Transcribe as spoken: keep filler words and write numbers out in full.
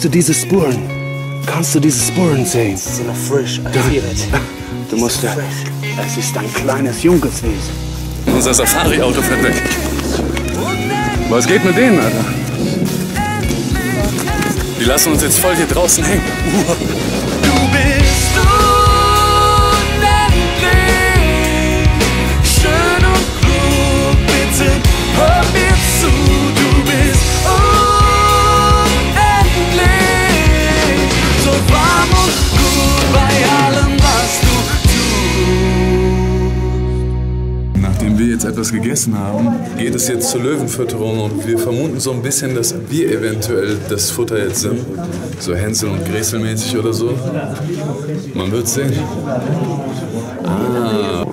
Siehst du diese Spuren? Kannst du diese Spuren sehen? So frisch, I feel it. Du musst, es ist ein kleines junges Wesen. Unser Safari-Auto fährt weg. Was geht mit denen, Alter? Die lassen uns jetzt voll hier draußen hängen. Uh. Du bist unendlich schön und klug, bitte hör mir zu. Du bist unendlich so warm und gut bei allem, was du tust. Nachdem wir jetzt etwas gegessen haben, geht es jetzt zur Löwenfütterung und wir vermuten so ein bisschen, dass wir eventuell das Futter jetzt sind. So Hänsel und Gretel mäßig oder so. Man wird sehen. Ah.